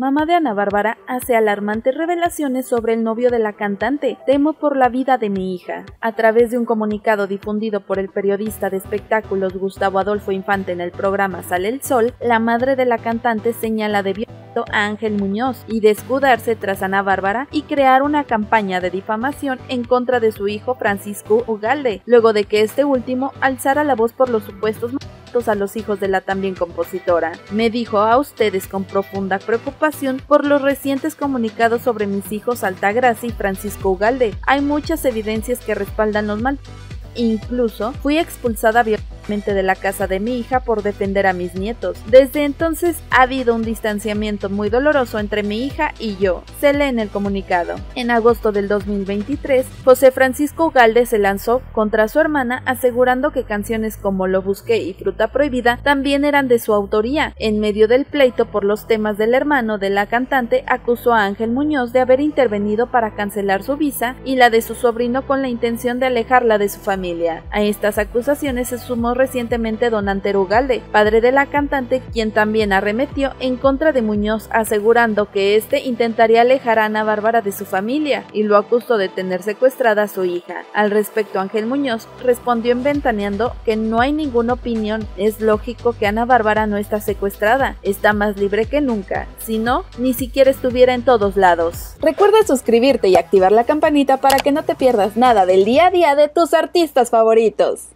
mamá de Ana Bárbara, hace alarmantes revelaciones sobre el novio de la cantante. Temo por la vida de mi hija. A través de un comunicado difundido por el periodista de espectáculos Gustavo Adolfo Infante en el programa Sale el Sol, la madre de la cantante señala de violato a Ángel Muñoz y de escudarse tras Ana Bárbara y crear una campaña de difamación en contra de su hijo Francisco Ugalde, luego de que este último alzara la voz por los supuestos maltratos a los hijos de la también compositora. Me dijo a ustedes con profunda preocupación por los recientes comunicados sobre mis hijos Altagracia y Francisco Ugalde. Hay muchas evidencias que respaldan los maltratos. Incluso fui expulsada violentamente de la casa de mi hija por defender a mis nietos. Desde entonces ha habido un distanciamiento muy doloroso entre mi hija y yo, se lee en el comunicado. En agosto del 2023, José Francisco Ugalde se lanzó contra su hermana asegurando que canciones como Lo Busqué y Fruta Prohibida también eran de su autoría. En medio del pleito por los temas del hermano de la cantante, acusó a Ángel Muñoz de haber intervenido para cancelar su visa y la de su sobrino con la intención de alejarla de su familia. A estas acusaciones se sumó recientemente don Antero Ugalde, padre de la cantante, quien también arremetió en contra de Muñoz, asegurando que este intentaría alejar a Ana Bárbara de su familia y lo acusó de tener secuestrada a su hija. Al respecto, Ángel Muñoz respondió en Ventaneando que no hay ninguna opinión, es lógico que Ana Bárbara no está secuestrada, está más libre que nunca, si no, ni siquiera estuviera en todos lados. Recuerda suscribirte y activar la campanita para que no te pierdas nada del día a día de tus artistas favoritos.